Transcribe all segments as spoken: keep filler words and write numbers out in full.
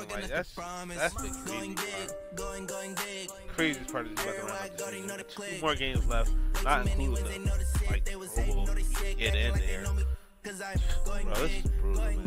Like that's that's the crazy part. Craziest part is about to run up the season. Two more games left, not including the like Robo get in there. Bro, this is brutal, man.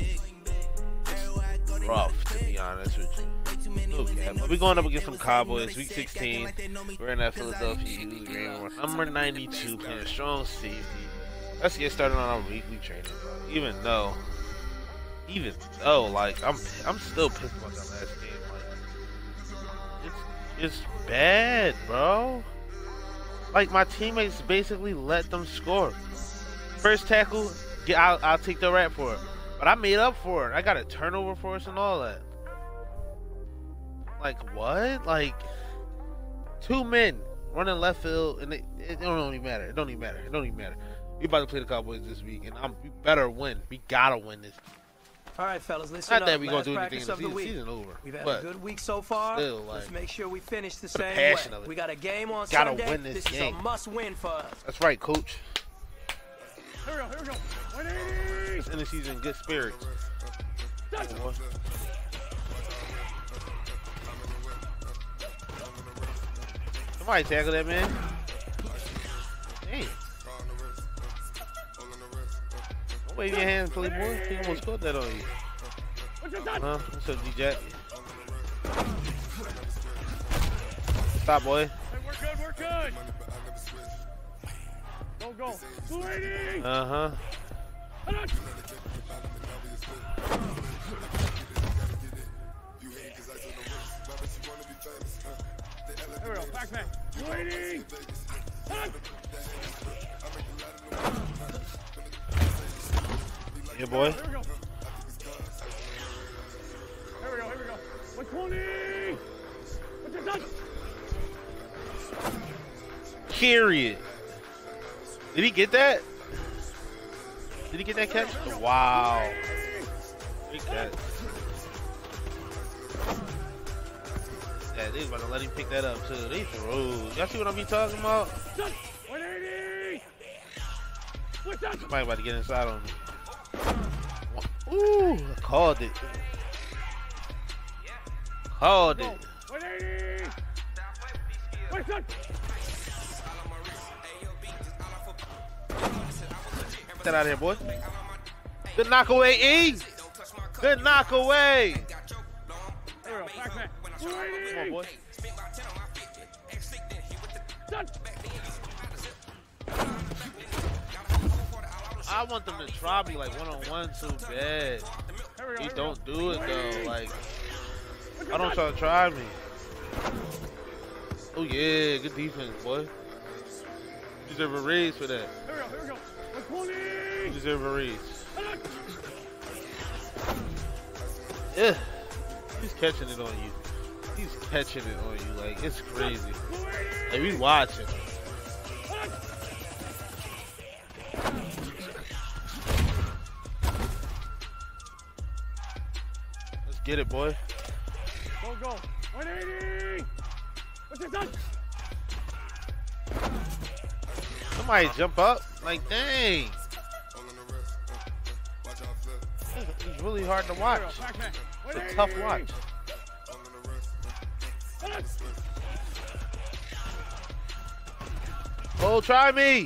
This is rough, to be honest with you. Okay, but we're going up against some Cowboys, week sixteen. We're in that Philadelphia Eagles game. Number ninety-two, playing strong safety. Let's get started on our weekly training, bro. Even though, even though, like, I'm, I'm still pissed about that last game. Like, it's, it's bad, bro. Like, my teammates basically let them score. First tackle, get, I'll, I'll take the rap for it. But I made up for it. I got a turnover for us and all that. Like, what? Like, two men running left field, and it, it don't even matter. It don't even matter. It don't even matter. We about to play the Cowboys this week, and I'm, we better win. We gotta win this. All right, fellas, listen Not up. that we gonna Last do anything in the practice of season. the Season over. We've had but a good week so far. still, like, let's make sure we finish the for the same passion way. of it. We got a game on Gotta Sunday. win this this game. is a must-win for us. That's right, coach. Here we go, here we go. one eighty! Let's end the season in good spirits. Oh, somebody tackle that man. Damn. Don't wave your hand, playboy. He almost put that on you. What's your done? Huh? What's up, D-Jack? Stop, boy. Hey, we're good, we're good. Go, go. two eighty! Uh-huh. There we go, back, back. two eighty! Yeah, boy. Here we go. Here we go, here we go. one twenty! What's your done? Period. Did he get that? Did he get that catch? Wow. Big catch. Yeah, they was about to let him pick that up too. They throw. Y'all see what I be talking about? one eighty! What's that? Somebody about to get inside on me. Ooh, I called it. Called it. one eighty! What's that? Get that out of here, boy. Good knock away, E. Good knock away. There we go, back, back. two eighty! Come on, boy. Done. I want them to try me like one-on-one so bad. He don't do it though. Like, I don't try to try me. Oh yeah, good defense, boy. You deserve a raise for that. Here we go, here we go. one twenty! You deserve a raise. Yeah, he's catching it on you. He's catching it on you. Like, it's crazy. Like, we watching. Let's get it, boy. Go, go. one eighty! What's your done? Somebody jump up. Like, dang. It's really hard to watch. It's a tough watch. Oh, try me.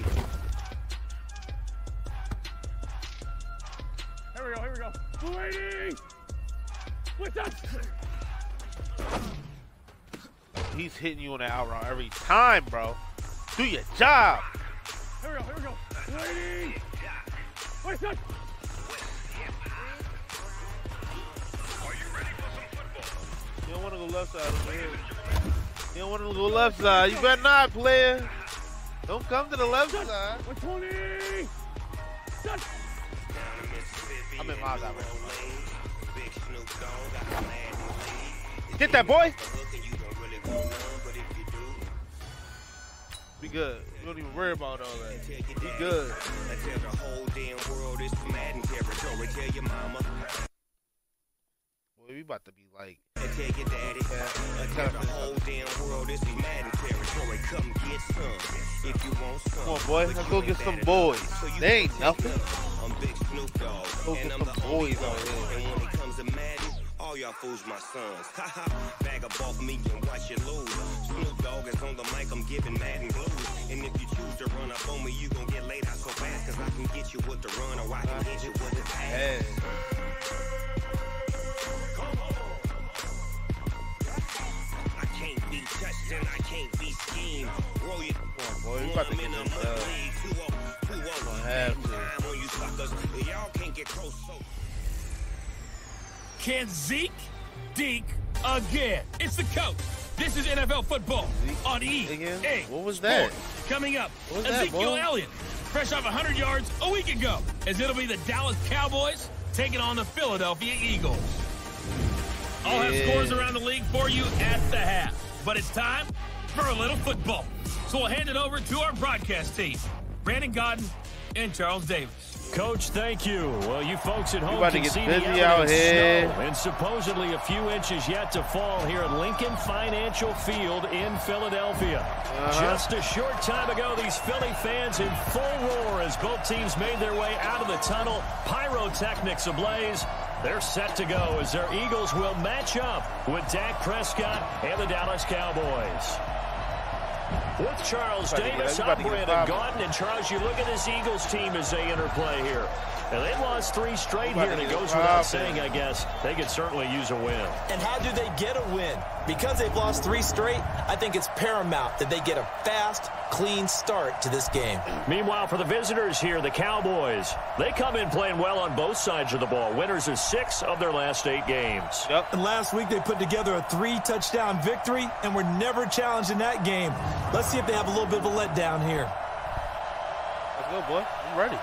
Here we go, here we go. two eighty! What's that? He's hitting you on the out route every time, bro. Do your job. Here we go, here we go. two eighty! What's that? You don't want to go left side over here. You don't want to go left side. You better not, player. Don't come to the left side. one twenty! Done. I'm in my side. Get that, boy. Be good. You don't even worry about all that. Be good. Boy, we about to be like. Tell your daddy, I tell the whole damn world this is Madden territory. Come get some if you want some. Come on, boy. Let's go get some boys. They ain't nothing. I'm Big Snoop Dogg, Go and get I'm some the boys only out here. one. And when it comes to Madden, All y'all fools my sons. Haha, bag up off me and watch you lose. Snoop Dogg is on the mic, I'm giving Madden blues. And if you choose to run up on me, you gon' get laid out so fast. Cause I can get you with the run or I can get you with the pass. I can't be touched and I can't be schemed. Roll you. Come on, boy. You about to get this done. Gonna have to. Y'all can't get close, so. Can Zeke deke again? It's the coach. This is N F L football on E A. What was that? Coming up, What was that, Ezekiel boy? Elliott, fresh off one hundred yards a week ago, as it'll be the Dallas Cowboys taking on the Philadelphia Eagles. I'll have Yeah. scores around the league for you at the half. But it's time for a little football. So we'll hand it over to our broadcast team, Brandon Godden and Charles Davis. Coach, thank you. Well, you folks at home about to can get see busy the out evidence here. snow, and supposedly a few inches yet to fall here at Lincoln Financial Field in Philadelphia. Uh-huh. Just a short time ago, these Philly fans in full roar as both teams made their way out of the tunnel. Pyrotechnics ablaze. They're set to go as their Eagles will match up with Dak Prescott and the Dallas Cowboys. With Charles Davis, I'm Brandon Godden. And Charles, you look at this Eagles team as they interplay here. And they've lost three straight here, and it goes without saying, I guess, they could certainly use a win. And how do they get a win? Because they've lost three straight, I think it's paramount that they get a fast, clean start to this game. Meanwhile, for the visitors here, the Cowboys, they come in playing well on both sides of the ball. Winners of six of their last eight games. Yep. And last week they put together a three-touchdown victory, and were never challenged in that game. Let's see if they have a little bit of a letdown here. Let's go, boy. I'm ready.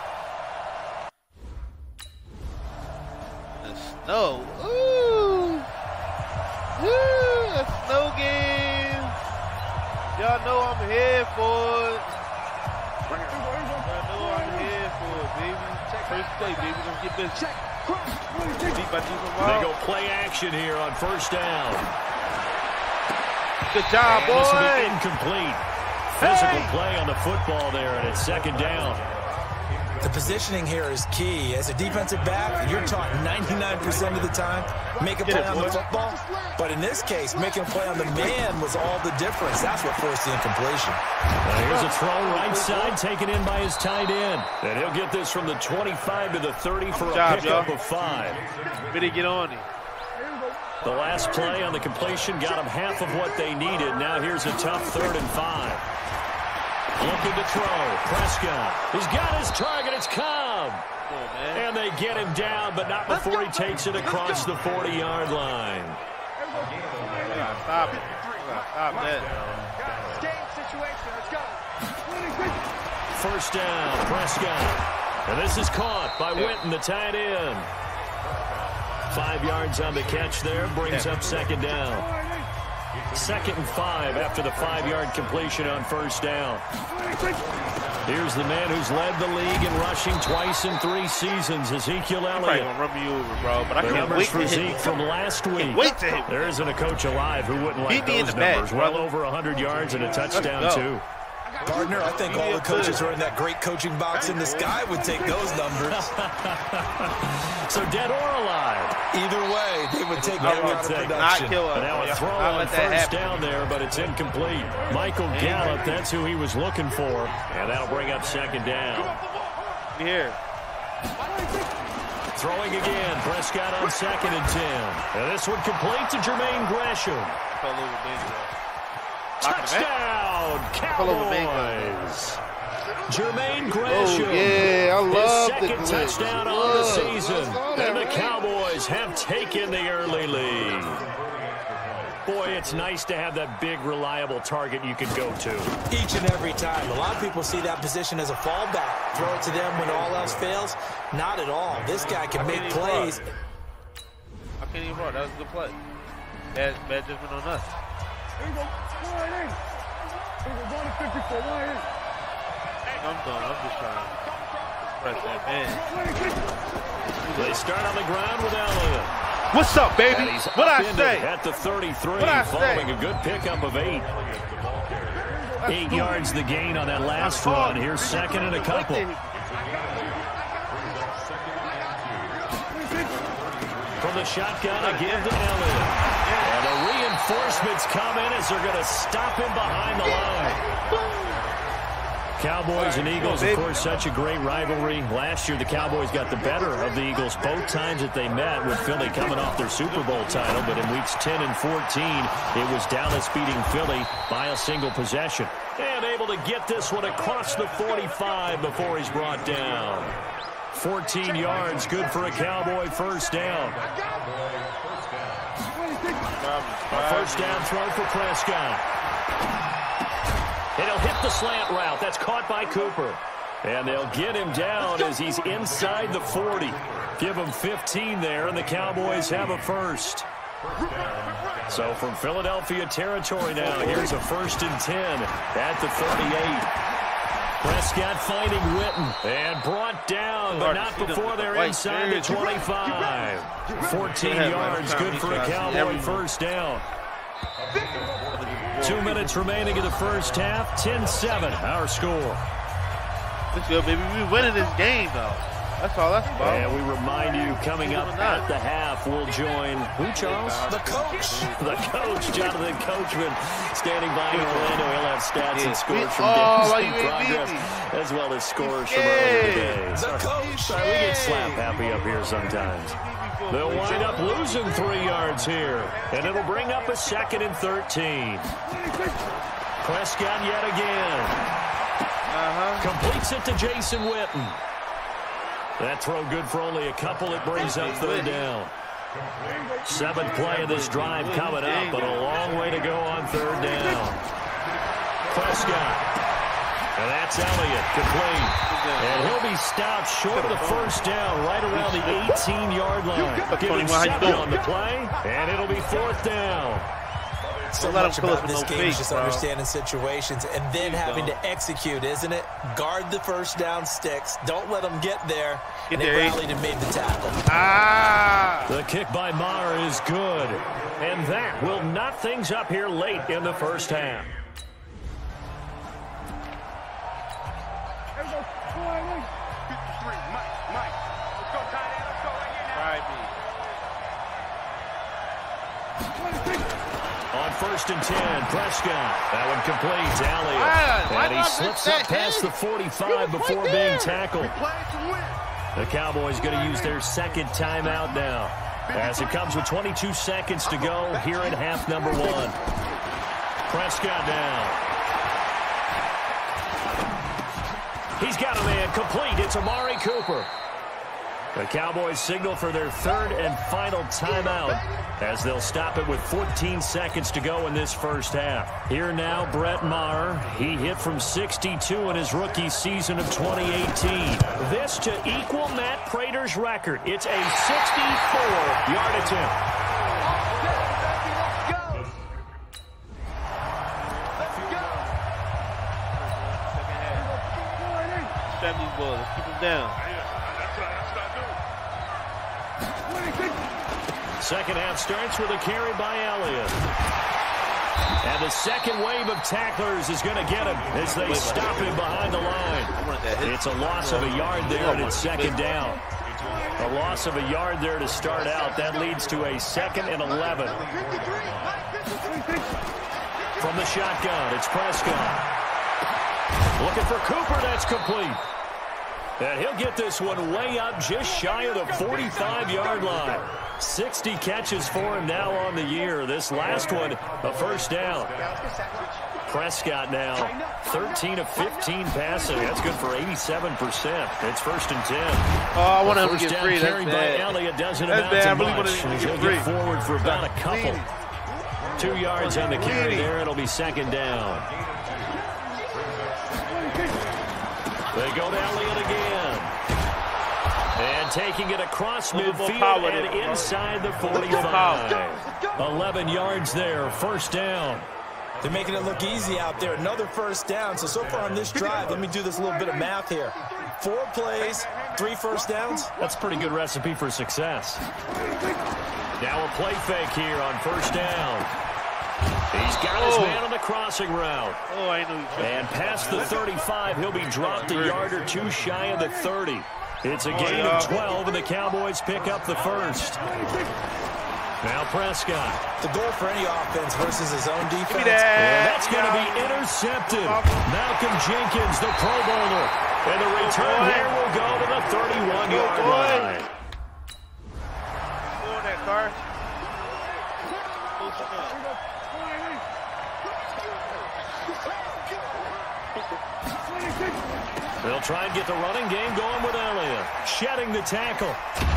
The snow. Ooh. Ooh, a snow game. Y'all know I'm here for it. Y'all know I'm here for it, baby. First play, baby. Let's get busy. Deep by deep They go play action here on first down. Good job, And this will be boy. incomplete. Physical play on the football there, and it's second down. The positioning here is key. As a defensive back, you're taught ninety-nine percent of the time, make a Get play it, on boy. the football. But in this case, making a play on the man was all the difference. That's what forced the incompletion. Now here's a throw right side, taken in by his tight end. And he'll get this from the twenty-five to the thirty for a job, pickup y'all. of five. Better get on it. The last play on the completion got him half of what they needed. Now here's a tough third and five. Looking to throw. Prescott. He's got his target. It's Cobb. Come on, man. And they get him down, but not before he takes it across the forty-yard line. We gotta stop it. We gotta stop that. Game situation. Let's go. First down, Prescott. And this is caught by Witten, the tight end. Five yards on the catch there, brings up second down. Second and five after the five-yard completion on first down. Here's the man who's led the league in rushing twice in three seasons, Ezekiel I'm probably Elliott. gonna run me over, bro, but I The can't numbers wait for to Zeke hit. from last week. Wait to hit. There isn't a coach alive who wouldn't like Beat me in those the back, numbers. Well brother. over one hundred yards and a touchdown, go. too. Partner, I think all the coaches who are in that great coaching box in the sky would take those numbers. So dead or alive. Either way, they would take I that would kind of say Not production. kill us. And now a Y'all throw not on let that first happen. down there, but it's incomplete. Michael Gallup, that's who he was looking for. And that'll bring up second down. Here. Throwing again, Prescott on second and ten. And this one complete to Jermaine Gresham. Fell over Bingo. Knocking him back. Touchdown, Fell over Cowboys. Jermaine Gresham. Oh, yeah, I His love the second glitch. touchdown on the Love. season. I saw that, And the right? Cowboys have taken the early lead. Boy, it's nice to have that big, reliable target you can go to. Each and every time. A lot of people see that position as a fallback. Throw it to them when all else fails. Not at all. This guy can make plays. I can't even run. That was a good play. Bad, bad judgment on us. Here we go. Wide in. Here we go. One to fifty-four. Wide in. I'm done. I'm just trying to press that man. They start on the ground with Elliott. What's up, baby? And he's What I upended say? at the thirty-three, What I following say? a good pickup of eight. Eight do yards the gain on that last run. Here's second and a couple. From the the shotgun, a give to Elliott. And the reinforcements come in as they're going to stop him behind the line. Cowboys and Eagles, of course, such a great rivalry. Last year, the Cowboys got the better of the Eagles both times that they met, with Philly coming off their Super Bowl title. But in weeks ten and fourteen, it was Dallas beating Philly by a single possession. And able to get this one across the forty-five before he's brought down. fourteen yards, good for a Cowboy first down. A first down throw for Prescott. And he'll hit the slant route. That's caught by Cooper. And they'll get him down as he's inside the forty. Give him fifteen there, and the Cowboys have a first. So from Philadelphia territory now, here's a first and ten at the thirty-eight. Prescott finding Witten and brought down, but not before they're inside the twenty-five. fourteen yards, good for a Cowboy first down. Two minutes remaining in the first half. ten seven, our score. Let's go, baby. We're winning this game, though. That's all that's about. And we remind you, coming up at the half, we'll join who, Charles? The coach. The coach, Jonathan Coachman, standing by in Orlando. He'll have stats Yeah. and scores from Oh, games in progress, as well as scores from earlier today. The coach. Sorry, we get slap happy up here sometimes. They'll wind up losing three yards here, and it'll bring up a second and thirteen. Prescott yet again. Uh-huh. Completes it to Jason Witten. That throw good for only a couple. It brings up third down. Seventh play of this drive coming up, but a long way to go on third down. Prescott. And that's Elliott, complete. And he'll be stopped short of the first down, right around the eighteen-yard line. Giving seven on the play, and it'll be fourth down. So much about this game is just understanding situations and then having to execute, isn't it? Guard the first down sticks. Don't let them get there. And they rallied and made the tackle. Ah! The kick by Maher is good. And that will knot things up here late in the first half. On first and ten, Prescott. That one complete to Elliott. And he slips up past the forty-five before being tackled. The Cowboys going to use their second timeout now, as it comes with twenty-two seconds to go here in half number one. Prescott down. He's got a man complete. It's Amari Cooper. The Cowboys signal for their third and final timeout, as they'll stop it with fourteen seconds to go in this first half. Here now, Brett Maher. He hit from sixty-two in his rookie season of twenty eighteen. This to equal Matt Prater's record. It's a sixty-four-yard attempt. Strap these boys. Let's keep them down. Second half starts with a carry by Elliott. And the second wave of tacklers is going to get him as they stop him behind the line. It's a loss of a yard there, and it's second down. A loss of a yard there to start out. That leads to a second and eleven. From the shotgun, it's Prescott. Looking for Cooper. That's complete. And he'll get this one way up just shy of the forty-five-yard line. sixty catches for him now on the year. This last one, a first down. Prescott now, thirteen of fifteen passing. That's good for eighty-seven percent. It's first and ten. Oh, I want to get get free. Carry That's by bad. Elliott doesn't That's amount bad. to I really much. wanted to get He'll free. get forward for about a couple. Two yards on the carry there. It'll be second down. They go to Elliott again. And taking it across midfield and inside the forty-five. eleven yards there, first down. They're making it look easy out there. Another first down. So, so far on this drive, let me do this little bit of math here. Four plays, three first downs. That's a pretty good recipe for success. Now a play fake here on first down. He's got his oh. man on the crossing route. Oh, I know. And past the thirty-five, he'll be dropped a yard or two shy of the thirty. It's a gain of twelve, and the Cowboys pick up the first. Now Prescott. The goal for any offense versus his own defense. Well, that's going to be intercepted. Malcolm Jenkins, the Pro Bowler. And the return here will go to the thirty-one-yard line. Go on that car. They'll try and get the running game going with Elliott. Shedding the tackle.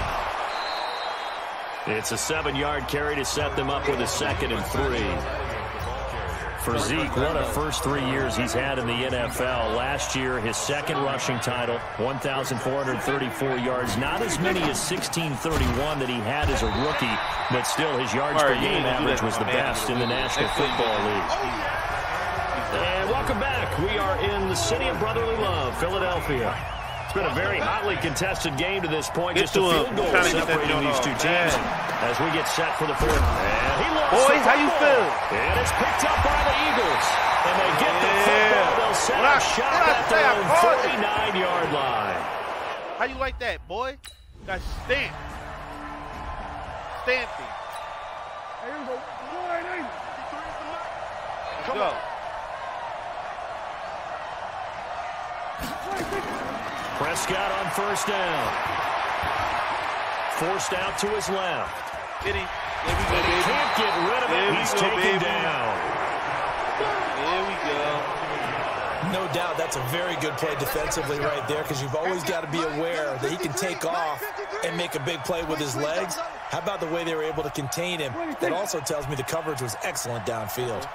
It's a seven-yard carry to set them up with a second and three. For Zeke, what a first three years he's had in the N F L. Last year, his second rushing title, one thousand four hundred thirty-four yards. Not as many as sixteen thirty-one that he had as a rookie, but still his yards per game average was the best in the National Football League. And welcome back. We are in the city of brotherly love, Philadelphia. It's been a very hotly contested game to this point. Just a field goal separating these two teams as we get set for the fourth. And he lost Boys, how you feel? And it's picked up by the Eagles. And they get the football. They'll set a shot at their own forty-nine-yard line. How you like that, boy? Got stamped. Stamping. Here we go. Let's go. Prescott on first down. Forced out to his left. Get him. There we go, But he baby. can't get rid of it. There we He's go, taken baby. down. There we go. No doubt that's a very good play defensively right there because you've always got to be aware that he can take off and make a big play with his legs. How about the way they were able to contain him? That also tells me the coverage was excellent downfield.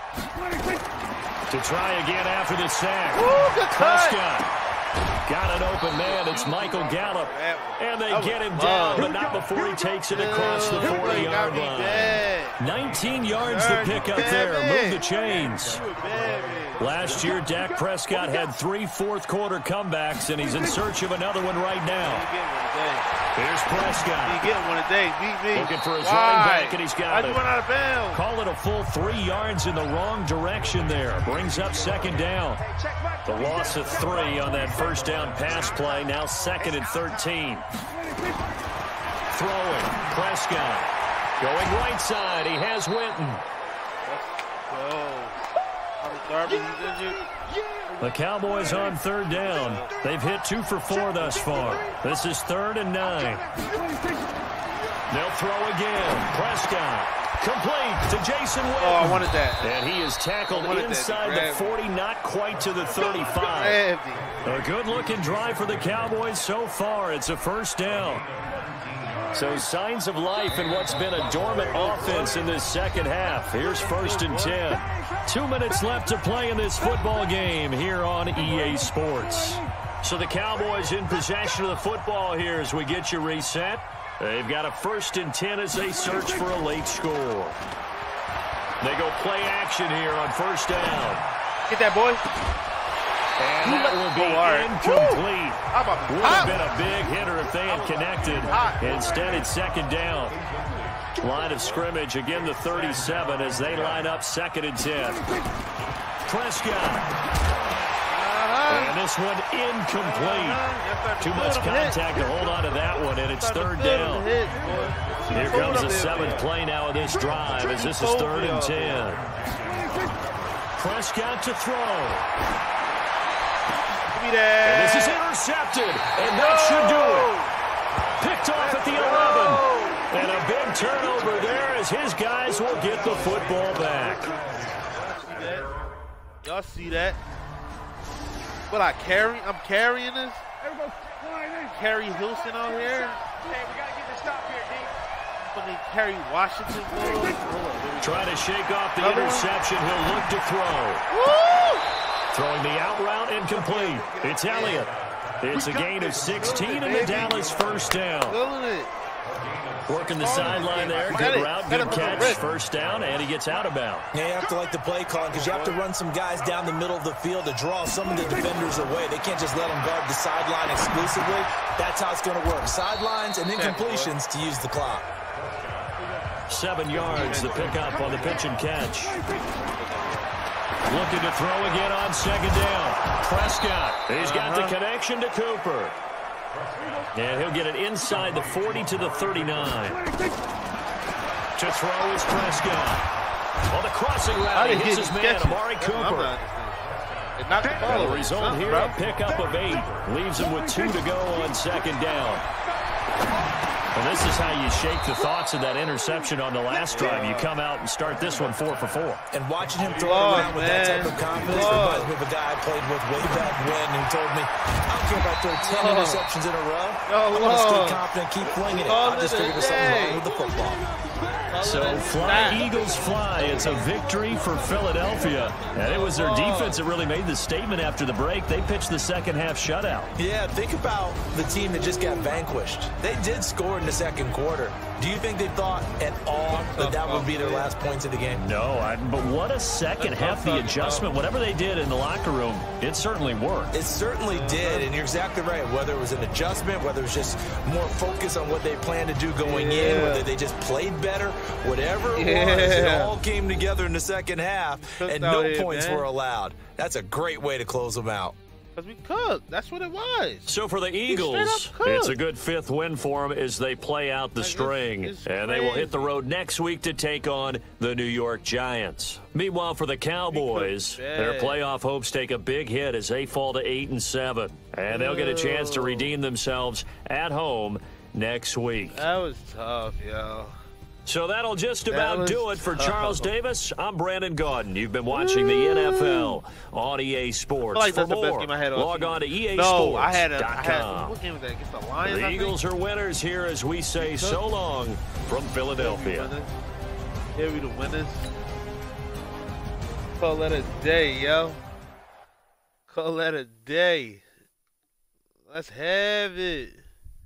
To try again after the sack. Woo, good cut. Prescott. Got an open man. It's Michael Gallup. And they get him down, but not before he takes it across the forty-yard line. nineteen yards to pick up there. Move the chains. Last year, Dak Prescott had three fourth-quarter comebacks, and he's in search of another one right now. Here's Prescott. He getting one a day. Beat me. Looking for his Why? running back, and he's got How'd it. you run out of bounds? Call it a full three yards in the wrong direction there. Brings up second down. The loss of three on that first down pass play. Now second and thirteen. Throwing. Prescott. Going right side. He has Winton. The Cowboys on third down. They've hit two for four thus far. This is third and nine. They'll throw again. Prescott. Complete to Jason Witten. Oh, I wanted that. And he is tackled inside the forty, not quite to the thirty-five. A good-looking drive for the Cowboys so far. It's a first down. So signs of life in what's been a dormant offense in this second half. Here's first and ten. Two minutes left to play in this football game here on E A Sports. So the Cowboys in possession of the football here as we get you reset. They've got a first and ten as they search for a late score. They go play action here on first down. Get that, boy. And that will be incomplete. Would have been a big hitter if they had connected. Instead, it's second down. Line of scrimmage, again the thirty-seven as they line up second and ten. Prescott. And this one incomplete. Too much contact to hold on to that one, and it's third down. Here comes the seventh play now of this drive as this is third and ten. Prescott to throw. And this is intercepted, and that should do it. Picked off at the eleven. And a big turnover there as his guys will get the football back. Y'all see that? What I carry? I'm carrying this? Carry Hilson out here? Hey, we gotta get this stop here, D. When they carry Washington. Trying to shake off the Another interception. one? He'll look to throw. Woo! Throwing the out route incomplete. It's Elliott. It's a gain of sixteen and the Dallas first down. Working the sideline there. Good route, good catch. First down, and he gets out of bounds. Yeah, you have to like the play call because you have to run some guys down the middle of the field to draw some of the defenders away. They can't just let them guard the sideline exclusively. That's how it's going to work. Sidelines and incompletions to use the clock. Seven yards, the pickup on the pitch and catch. Looking to throw again on second down. Prescott. He's got the connection to Cooper. And he'll get it inside the forty to the thirty-nine. To throw is Prescott. Well, the crossing route, he hits his man, Amari Cooper. It knocked the ball over. He's on here, a pickup of eight. Leaves him with two to go on second down. Well, this is how you shake the thoughts of that interception on the last drive. You come out and start this one four for four. And watching him throw Lord, it around with man. that type of confidence Lord. reminds me of a guy I played with way back when who told me, I don't care if I throw ten Lord. interceptions in a row. Oh, I'm going to stay Lord. confident, keep flinging it. Call I just it a figured there's something day. wrong with the football. So fly, Eagles, fly. It's a victory for Philadelphia. And it was their defense that really made the statement after the break. They pitched the second half shutout. Yeah, think about the team that just got vanquished. They did score in the second quarter. Do you think they thought at all that that would be their last points of the game? No, I, but what a second half. The adjustment, whatever they did in the locker room, it certainly worked. It certainly did, and you're exactly right. Whether it was an adjustment, whether it was just more focus on what they planned to do going Yeah. in, whether they just played better, whatever it Yeah. was, it all came together in the second half, Cooked and out no here, points man. were allowed. That's a great way to close them out. Because we cooked. That's what it was. So for the Eagles, straight up cooked. it's a good fifth win for them as they play out the Like, string. it's- it's and they will hit the crazy. road next week to take on the New York Giants. Meanwhile, for the Cowboys, bad. their playoff hopes take a big hit as they fall to eight and seven. And they'll get a chance to Oh. redeem themselves at home next week. That was tough, yo. So that'll just That about was do it for tough. Charles Davis. I'm Brandon Gaudin. You've been watching the N F L on E A Sports. I feel like for that's the best more, game I had all log season. on to E A No, Sports. I had a. I had, what game was that? Against the Lions, The I think? Eagles are winners here as we say so long from Philadelphia. Here we the winners. Call that a day, yo. Call that a day. Let's have it.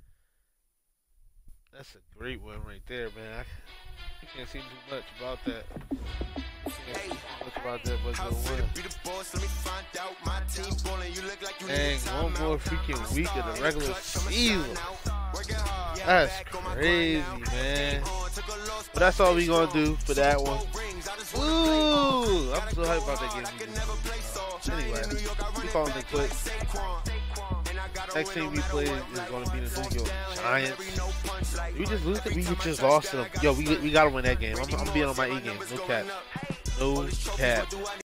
That's a great one right there, man. I, I can't see too much about that. Can't see too much about that, but it's a win. Dang, one more freaking week of the regular season. That's crazy, man. But that's all we gonna do for that one. Ooh, I'm so hyped about that game. Uh, anyway, we calling it quits. Next team we play is gonna be the New York Giants. We just lose. We just lost to them. Yo, we we gotta win that game. I'm, I'm being on my E game. No cap. No cap.